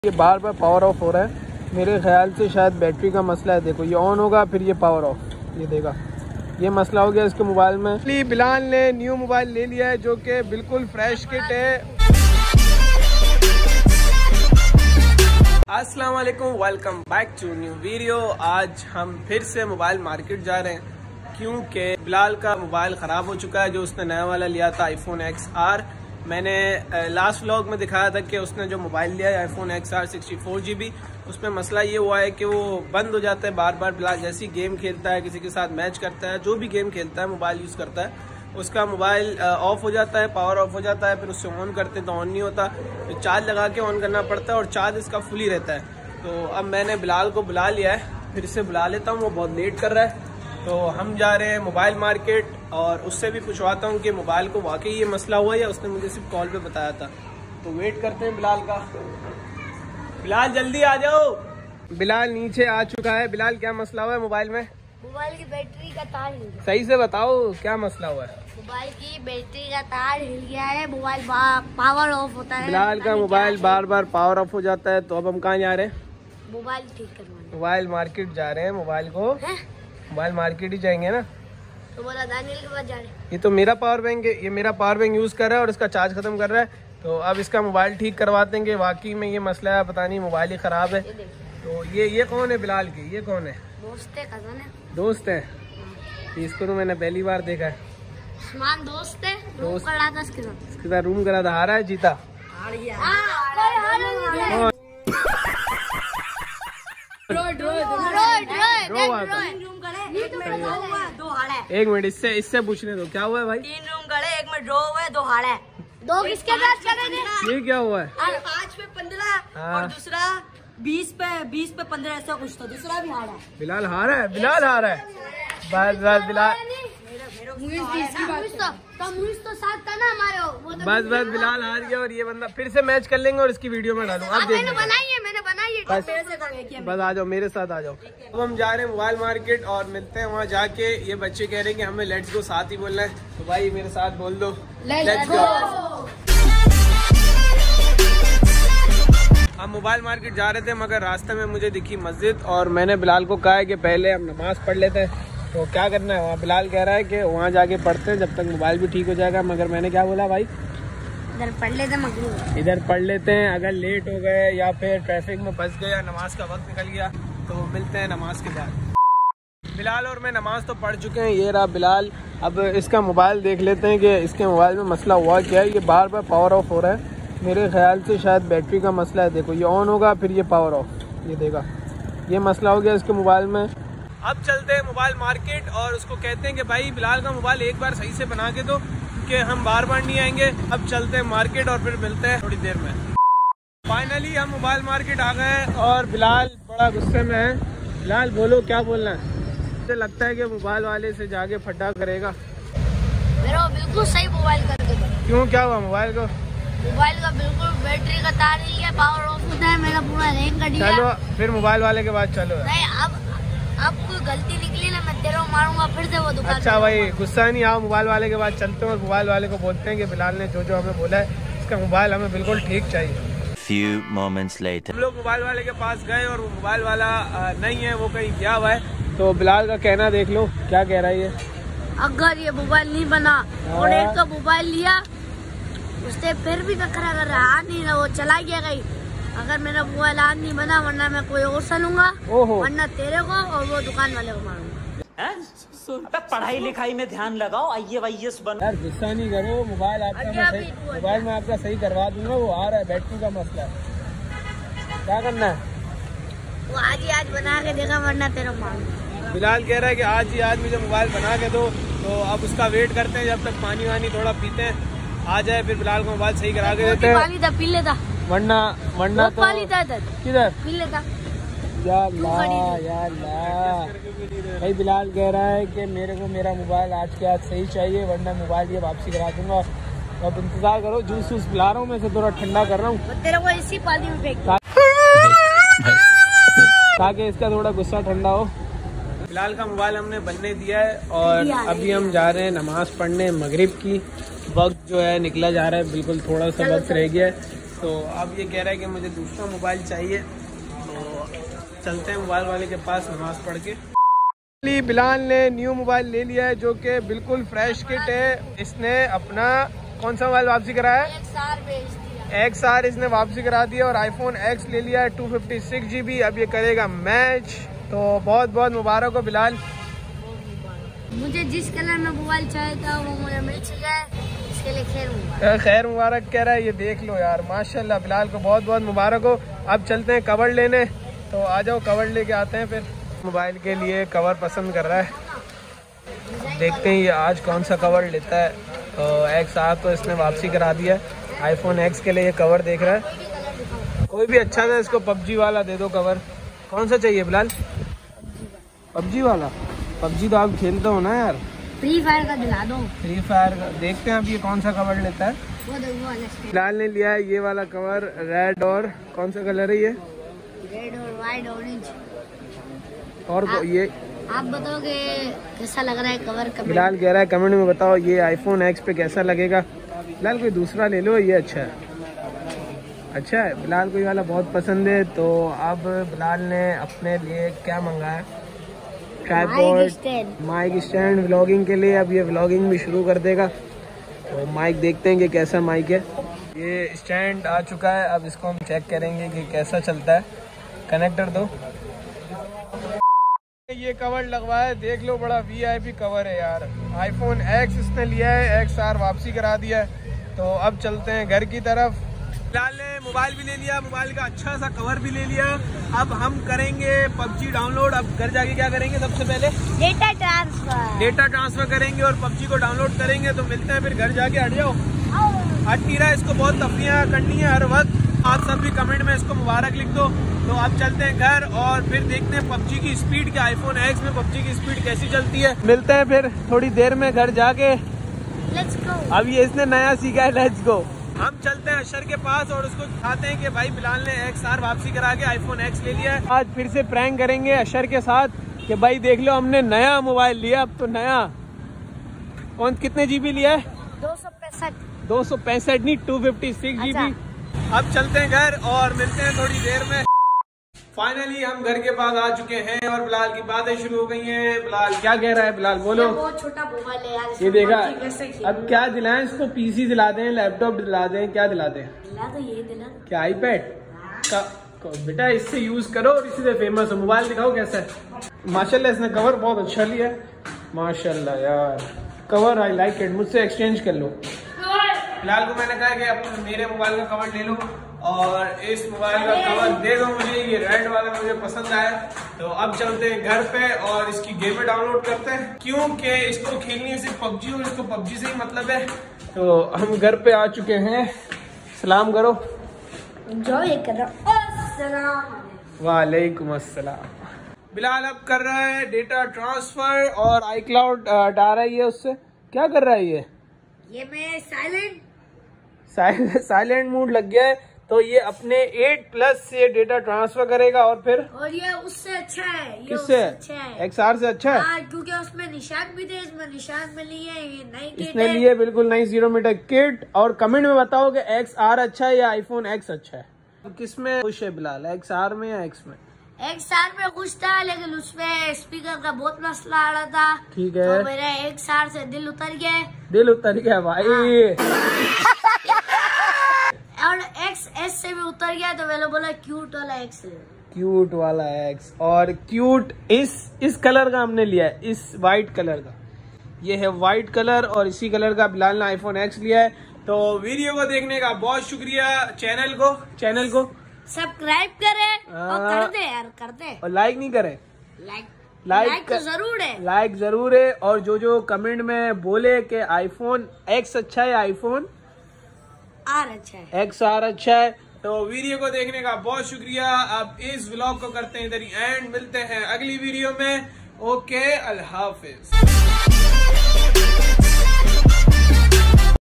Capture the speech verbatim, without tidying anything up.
ये बार बार power off हो रहा है, मेरे ख्याल से शायद बैटरी का मसला है। देखो ये ऑन होगा फिर ये पावर ऑफ, ये देगा, ये मसला हो गया इसके मोबाइल में। बिलाल ने न्यू मोबाइल ले लिया है जो कि बिल्कुल फ्रेश किट है। अस्सलाम वालेकुम, welcome back to new video. आज हम फिर से मोबाइल मार्केट जा रहे हैं क्योंकि बिलाल का मोबाइल ख़राब हो चुका है जो उसने नया वाला लिया था आईफोन एक्स आर। मैंने लास्ट व्लॉग में दिखाया था कि उसने जो मोबाइल लिया है iPhone X R sixty four G B, उसमें मसला ये हुआ है कि वो बंद हो जाता है बार बार। बिलाल जैसी गेम खेलता है, किसी के साथ मैच करता है, जो भी गेम खेलता है, मोबाइल यूज़ करता है, उसका मोबाइल ऑफ हो जाता है, पावर ऑफ हो जाता है। फिर उससे ऑन करते हैं तो ऑन नहीं होता, तो चार्ज लगा के ऑन करना पड़ता है और चार्ज इसका फुल ही रहता है। तो अब मैंने बिलाल को बुला लिया है, फिर से बुला लेता हूँ, वो बहुत लेट कर रहा है। तो हम जा रहे हैं मोबाइल मार्केट और उससे भी पूछवाता हूँ कि मोबाइल को वाकई ये मसला हुआ या उसने मुझे सिर्फ कॉल पे बताया था। तो वेट करते हैं बिलाल का। बिलाल जल्दी आ जाओ। बिलाल नीचे आ चुका है। बिलाल क्या मसला हुआ है मोबाइल में? मोबाइल की बैटरी का तार हिल गया। सही से बताओ क्या मसला हुआ है? मोबाइल की बैटरी का तार हिल गया है, मोबाइल पावर ऑफ होता है। बिलाल का मोबाइल बार बार पावर ऑफ हो जाता है। तो अब हम कहाँ जा रहे हैं? मोबाइल ठीक करवाने। मोबाइल मार्केट जा रहे हैं। मोबाइल को मोबाइल मार्केट ही जाएंगे ना। तो बोला दानियल के पास जा रहे हैं। ये तो मेरा पावर बैंक है, ये मेरा पावर बैंक यूज कर रहा है और इसका चार्ज खत्म कर रहा है। तो अब इसका मोबाइल ठीक करवाते हैं कि वाकई में ये मसला है, पता नहीं मोबाइल ही खराब है। तो ये ये कौन है बिलाल की? ये कौन है? दोस्त है, कजन है। दोस्त है? इसको तो मैंने पहली बार देखा है। उस्मान दोस्त है, रूम करा था इसके साथ। इसके साथ रूम करा था। हारा है जीता? एक मिनट इससे इससे पूछने दो क्या हुआ है भाई? तीन रूम गड़े, एक में ड्रॉ हुआ है, दो हाड़ा है। दो किसके साथ करे? ये क्या हुआ है? पाँच पे पंद्रह और दूसरा बीस पे बीस पे पंद्रह, ऐसा कुछ तो दूसरा भी हारा है। बिलाल हारा है? बिलाल हारा है? बस बस बिलाल तो साथ था ना हमारे, वो तो बस बस बिलाल हार गया और ये बंदा फिर से मैच कर लेंगे और इसकी वीडियो में डालूंगा। आप मैंने बनाई है, मैंने बनाई है। बस बस आ जाओ मेरे साथ आ जाओ। अब हम जा रहे हैं मोबाइल मार्केट और मिलते हैं वहाँ जाके। ये बच्चे कह रहे हैं कि हमें लेट्स गो साथ ही बोलना है, तो भाई मेरे साथ बोल दो लेट्स गो। हम मोबाइल मार्केट जा रहे थे मगर रास्ते में मुझे दिखी मस्जिद और मैंने बिलाल को कहा है कि पहले हम नमाज पढ़ लेते हैं। तो क्या करना है वहाँ? बिलाल कह रहा है कि वहाँ जाके पढ़ते हैं जब तक मोबाइल भी ठीक हो जाएगा। मगर मैंने क्या बोला भाई? इधर पढ़ लेते हैं, इधर पढ़ लेते हैं। अगर लेट हो गए या फिर ट्रैफिक में फंस गए या नमाज का वक्त निकल गया तो मिलते हैं नमाज के बाद। बिलाल और मैं नमाज तो पढ़ चुके हैं, ये रहा बिलाल। अब इसका मोबाइल देख लेते हैं कि इसके मोबाइल में मसला हुआ क्या है। ये बार बार पावर ऑफ हो रहा है, मेरे ख्याल से शायद बैटरी का मसला है। देखो ये ऑन होगा फिर ये पावर ऑफ, ये देगा, ये मसला हो गया इसके मोबाइल में। अब चलते हैं मोबाइल मार्केट और उसको कहते हैं कि भाई बिलाल का मोबाइल एक बार सही से बना के दो कि हम बार बार नहीं आएंगे। अब चलते हैं मार्केट और फिर मिलते हैं थोड़ी देर में। फाइनली हम मोबाइल मार्केट आ गए हैं और बिलाल बड़ा गुस्से में है। बिलाल बोलो क्या बोलना है? मुझे लगता है कि मोबाइल वाले से जाके फटा करेगा। मेरा बिल्कुल सही मोबाइल करके दो। क्यों, क्या हुआ मोबाइल को? मोबाइल का बिल्कुल बैटरी का तार नहीं है, पावर ऑफ होता है, मेरा पूरा रैंक कट गया। चलो फिर मोबाइल वाले के बाद चलो। नहीं, अब अब कोई गलती निकली ना मैं तेरे को मारूंगा फिर से वो दुकान। अच्छा भाई गुस्सा नहीं, आओ मोबाइल वाले के बाद चलते हैं और मोबाइल वाले को बोलते हैं कि बिलाल ने जो जो हमें बोला है इसका मोबाइल हमें बिल्कुल ठीक चाहिए। Few moments later. हम लोग मोबाइल वाले के पास गए और वो मोबाइल वाला नहीं है, वो कहीं गया हुआ है। तो बिलाल का कहना देख लो क्या कह रहा है ये। अगर ये मोबाइल नहीं बना और एक तो मोबाइल लिया उससे फिर भी नखरा कर रहा है, नहीं ना वो चला गया कहीं। अगर मेरा मोबाइल आज नहीं बना वरना मैं कोई और से लूंगा, वरना तेरे को और वो दुकान वाले को मारूंगा। पढ़ाई लिखाई में ध्यान लगाओ, आई ए वाई एस बनो। यार गुस्सा नहीं करो, मोबाइल आपका मैं सही मोबाइल में आपका सही करवा दूंगा। वो आ रहा है, बैटरी का मसला है, क्या करना है? वो आज ही आज बना के देगा वरना तेरे को मारूंगा। बिलाल कह रहा है कि आज ही आज मुझे मोबाइल बना के दो। तो अब उसका वेट करते हैं जब तक पानी वानी थोड़ा पीते हैं, आ जाए फिर बिलाल को मोबाइल सही करा के देते हैं। पानी था पी लेता, वरना वरना तो पानी था इधर किधर पी लेता। या अल्लाह या अल्लाह। भाई बिलाल कह रहा है कि मेरे को मेरा मोबाइल आज के आज सही चाहिए वरना मोबाइल ये वापसी करा दूंगा। अब इंतजार करो, जूस वूस पिला रहा हूँ मैं से, थोड़ा ठंडा कर रहा हूँ तेरे को इसी पानी में फेंक ताकि इसका थोड़ा गुस्सा ठंडा हो। बिलाल का मोबाइल हमने बनने दिया है और अभी हम जा रहे हैं नमाज पढ़ने मगरिब की। वक्त जो है निकला जा रहा है, बिल्कुल थोड़ा सा वक्त रह गया है। तो अब ये कह रहा है कि मुझे दूसरा मोबाइल चाहिए, तो चलते हैं मोबाइल वाले के पास नमाज पढ़ के। बिलाल ने न्यू मोबाइल ले लिया है जो कि बिल्कुल फ्रेश किट है। इसने अपना कौन सा मोबाइल वापसी कराया है? एक्स आर इसने वापसी करा दिया और आईफोन एक्स ले लिया है two fifty six G B. अब ये करेगा मैच, तो बहुत बहुत मुबारक हो बिलाल। मुझे जिस कलर में मोबाइल चाहिए था वो मुझे मिल चुका है, इसके लिए खैर मुबारक। खैर मुबारक कह रहा है, ये देख लो यार माशाल्लाह बिलाल को बहुत बहुत मुबारक हो। अब चलते हैं कवर लेने, तो आ जाओ कवर लेके आते हैं। फिर मोबाइल के लिए कवर पसंद कर रहा है, देखते हैं ये आज कौन सा कवर लेता है। तो एक्स आर तो इसने वापसी करा दिया है, आईफोन एक्स के लिए ये कवर देख रहा है। कोई भी अच्छा था, इसको पबजी वाला दे दो कवर। कौन सा चाहिए बिलाल? पबजी वाला? पबजी तो आप खेलते हो ना यार। फ्री फायर का दिला दो। फ्री फायर का देखते हैं अब ये कौन सा कवर लेता है। वो देखो बिलाल ने लिया है ये वाला कवर, रेड और कौन सा कलर है ये? रेड और वाइट ऑरेंज। और आप, ये आप बताओ कि कैसा लग रहा है कवर? बिलाल कह रहा है कमेंट में बताओ ये आईफोन एक्स पे कैसा लगेगा। बिलाल कोई दूसरा ले लो, ये अच्छा है। अच्छा है, बिलाल को ये वाला बहुत पसंद है। तो अब बिलाल ने अपने लिए क्या मंगाया? ट्राइपॉड, माइक स्टैंड व्लॉगिंग के लिए। अब ये व्लॉगिंग भी शुरू कर देगा। तो माइक देखते हैं कि कैसा माइक है। ये स्टैंड आ चुका है, अब इसको हम चेक करेंगे कि कैसा चलता है। कनेक्टर दो। ये कवर लगवाया, देख लो बड़ा वीआईपी कवर है यार। आईफोन एक्स इसने लिया है, एक्स आर वापसी करा दिया है। तो अब चलते हैं घर की तरफ। बिलाल ने मोबाइल भी ले लिया, मोबाइल का अच्छा सा कवर भी ले लिया। अब हम करेंगे पबजी डाउनलोड। अब घर जाके क्या करेंगे? सबसे पहले डेटा ट्रांसफर डेटा ट्रांसफर करेंगे और पबजी को डाउनलोड करेंगे। तो मिलते हैं फिर घर जाके। हट जाओ, हट नहीं रहा, इसको बहुत तफरियाँ करनी है हर वक्त। आप सब भी कमेंट में इसको मुबारक लिख दो। तो अब चलते हैं घर और फिर देखते हैं पबजी की स्पीड, के आईफोन एक्स में पबजी की स्पीड कैसी चलती है। मिलते हैं फिर थोड़ी देर में घर जाके। Let's go. अब ये इसने नया सीखा है, लेट्स गो। हम चलते हैं अशर के पास और उसको दिखाते हैं कि भाई बिलाल ने एक्स आर वापसी करा के आईफोन एक्स ले लिया है। आज फिर से प्रैंक करेंगे अशर के साथ कि भाई देख लो हमने नया मोबाइल लिया। अब तो नया कौन कितने जीबी लिया है? दो सौ पैंसठ दो सौ पैंसठ नहीं, टू फिफ्टी सिक्स जीबी। अब चलते हैं घर और मिलते हैं थोड़ी देर में। फाइनली हम घर के पास आ चुके हैं और बिलाल की बातें शुरू हो गई हैं। बिलाल क्या कह रहा है? बिलाल बोलो। बहुत छोटा मोबाइल है यार, ये देखा। अब क्या दिलाएं इसको? पीसी दिला दें, लैपटॉप दिला दें, क्या दिला दें? दिला दो, ये दिला। क्या आईपैड का? बेटा इससे यूज करो और इसी से फेमस हो। मोबाइल दिखाओ कैसा है। माशाल्लाह इसने कवर बहुत अच्छा लिया है, माशाल्लाह यार। कवर आई लाइक इट, मुझसे एक्सचेंज कर लो। बिलाल को मैंने कहा कि अब मेरे मोबाइल का कवर ले लो और इस मोबाइल का कवर दे दो मुझे। ये रेड वाला मुझे पसंद आया। तो अब चलते हैं घर पे और इसकी गेमें डाउनलोड करते हैं, क्योंकि इसको खेलनी है सिर्फ पबजी और इसको पबजी से ही मतलब है। तो हम घर पे आ चुके हैं। सलाम करो। वालेकुम अस्सलाम। बिलाल अब कर रहा है डेटा ट्रांसफर और आई क्लाउड डाल रहा है उससे। क्या कर रहा है ये? ये मैं साइलेंट साइलेंट मूड लग गया है। तो ये अपने एट प्लस से डेटा ट्रांसफर करेगा और फिर और ये उससे अच्छा है। ये किससे? अच्छा है, एक्स आर से अच्छा है। हाँ, क्योंकि उसमें निशान भी थे, इसमें निशान में लिए ये नई किट इसने है। लिए बिल्कुल नई जीरो मीटर किट। और कमेंट में बताओ कि एक्स आर अच्छा है या आईफोन एक्स अच्छा है। किस में खुश है बिलाल, एक्स आर में या एक्स में? एक्स आर में खुश था, लेकिन उसमें स्पीकर का बहुत मसला आ रहा था। ठीक है, तो मेरा एक्स आर से दिल उतर गया। दिल उतर गया भाई। और एक्स एस से भी उतर गया, तो मैंने बोला क्यूट वाला एक्स ले। क्यूट वाला एक्स। और क्यूट इस इस कलर का हमने लिया है, इस वाइट कलर का। ये है वाइट कलर और इसी कलर का बिलाल ने आईफोन एक्स लिया है। तो वीडियो को देखने का बहुत शुक्रिया। चैनल को चैनल को सब्सक्राइब करें और कर दे यार, कर दे। और लाइक नहीं करे? लाइक लाइक लाइक तो जरूर है, लाइक जरूर है। और जो जो कमेंट में बोले कि आईफोन एक्स अच्छा है, आईफोन आर अच्छा है, एक्स आर अच्छा है, तो वीडियो को देखने का बहुत शुक्रिया। अब इस व्लॉग को करते हैं इधर ही एंड। मिलते हैं अगली वीडियो में। ओके, अल्लाह हाफिज।